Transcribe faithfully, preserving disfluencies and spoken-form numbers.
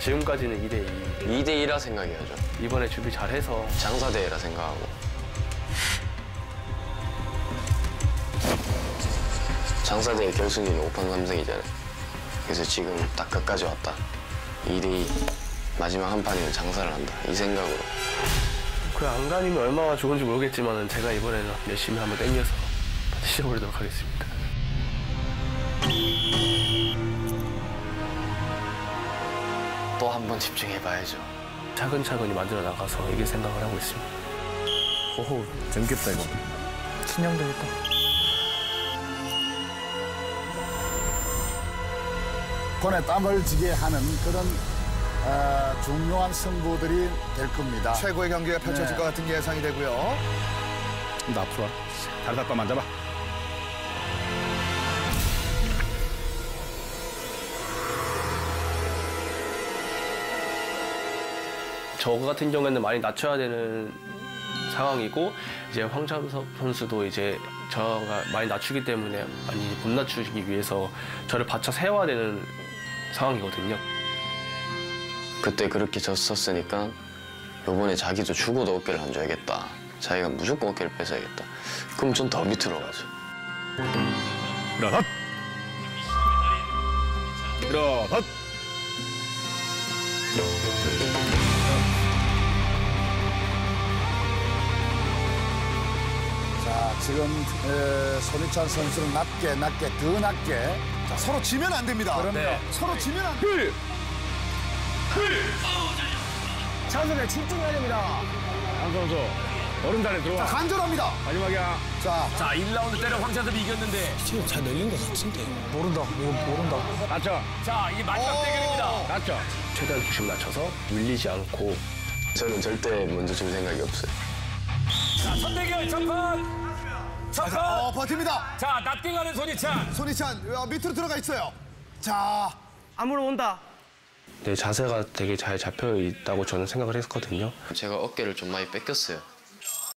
지금까지는 이 대 이. 이 대 이라 생각해야죠. 이번에 준비 잘해서 장사대회라 생각하고. 장사대회 결승전이 오 판 삼 승이잖아요. 그래서 지금 딱 끝까지 왔다. 이 대 이. 마지막 한 판이면 장사를 한다. 이 생각으로. 그 안간힘이 얼마나 좋은지 모르겠지만 제가 이번에는 열심히 한번 땡겨서 시켜보도록 하겠습니다. 또 한 번 집중해봐야죠. 차근차근히 만들어 나가서 이길 생각을 하고 있습니다. 오호, 재밌겠다 이거. 친형되겠다. 손에 땀을 쥐게 하는 그런 어, 중요한 승부들이 될 겁니다. 최고의 경기가 펼쳐질 네. 것 같은 게 예상이 되고요. 나 앞으로 와. 다리 닦고 만져봐. 저 같은 경우에는 많이 낮춰야 되는 상황이고 이제 황찬석 선수도 이제 저가 많이 낮추기 때문에 많이 못 낮추기 위해서 저를 받쳐 세워야 되는 상황이거든요. 그때 그렇게 졌었으니까 요번에 자기도 죽어도 어깨를 안 줘야겠다. 자기가 무조건 어깨를 뺏어야겠다. 그럼 좀 더 밑으로 가죠. 일어섰! 일어섰! 자, 지금 에, 손희찬 선수는 낮게, 낮게, 더 낮게. 자, 서로 지면 안 됩니다. 그럼요. 네. 서로 지면 안 돼요. 찬성에 집중해야 됩니다. 한 선수, 오른다리 들어와. 간절합니다. 마지막이야. 자, 자, 일 라운드 때려 황찬섭이 이겼는데. 지금 잘 늘린 것 같은데. 모른다. 이거 모른다. 낮춰. 자, 이게 마지막 대결입니다. 낮춰. 최대한 중심 낮춰서 밀리지 않고 저는 절대 먼저 줄 생각이 없어요. 자, 첫 대결 첫판. 첫판. 어, 버팁니다. 자, 낮게 가는 손희찬. 손희찬 어, 밑으로 들어가 있어요. 자, 안무로 온다. 네, 자세가 되게 잘 잡혀 있다고 저는 생각을 했거든요. 제가 어깨를 좀 많이 뺏겼어요.